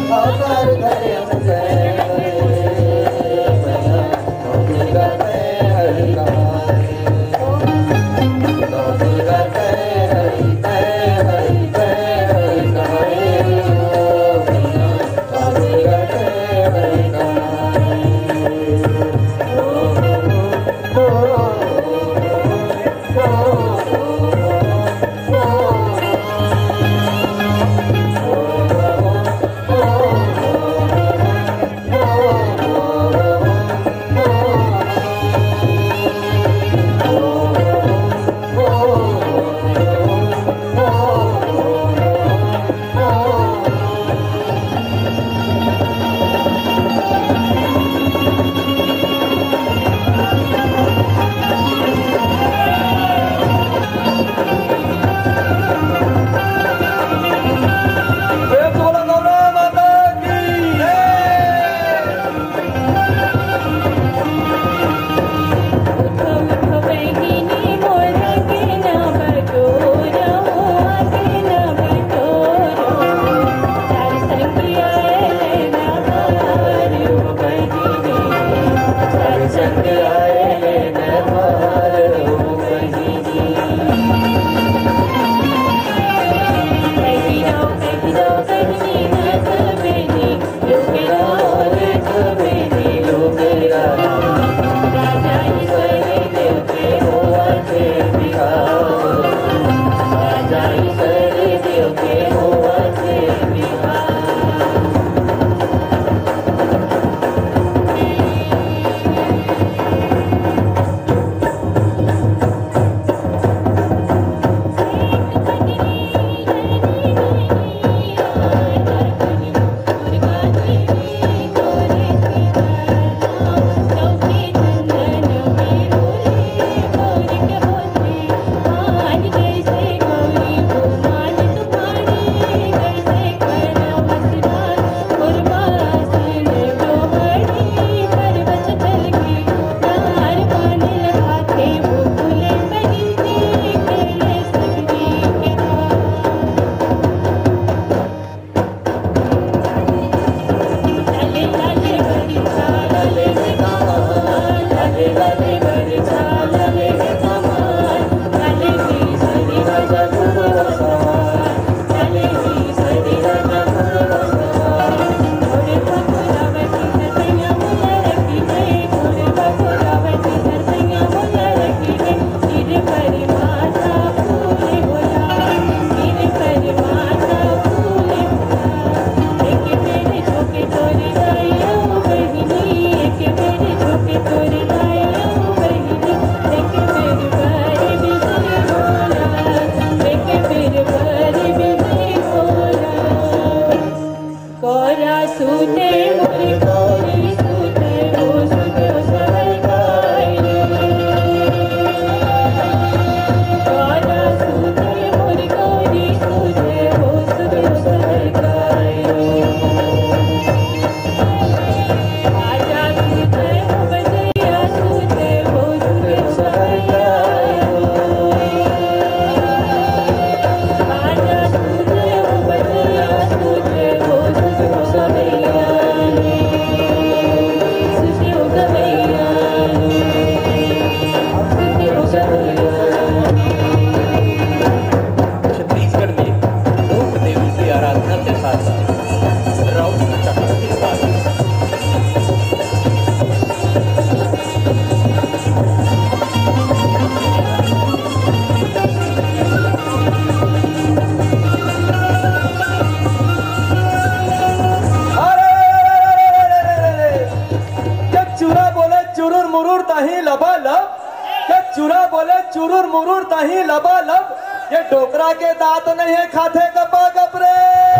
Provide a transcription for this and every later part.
चुरुर मुरुर ताही लबालब, ये डोकरा के दांत नहीं है खाते गपा गपरे।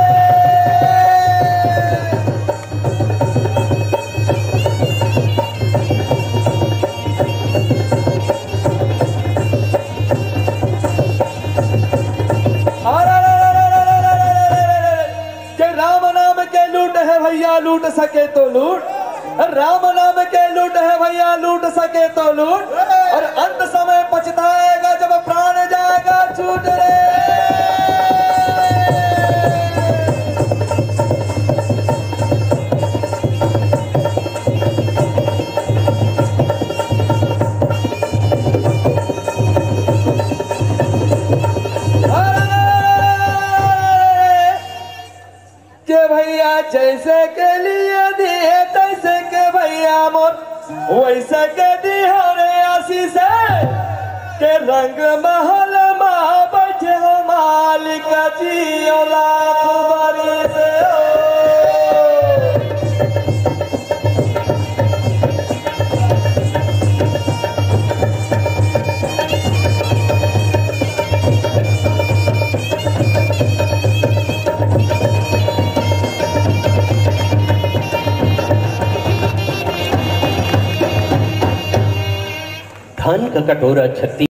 के राम नाम के लूट है भैया लूट सके तो लूट, राम नाम के लूट है भैया लूट सके तो लूट, और अंत समय पछताएगा जब प्राण जाएगा छूट रे। के भैया जैसे के लिए दिए तैसे के भैया मोर वैसे के दियो रे आशीष के रंग महल में बैठे हो मालिक जियो लाख बरिस धन का कटोरा 36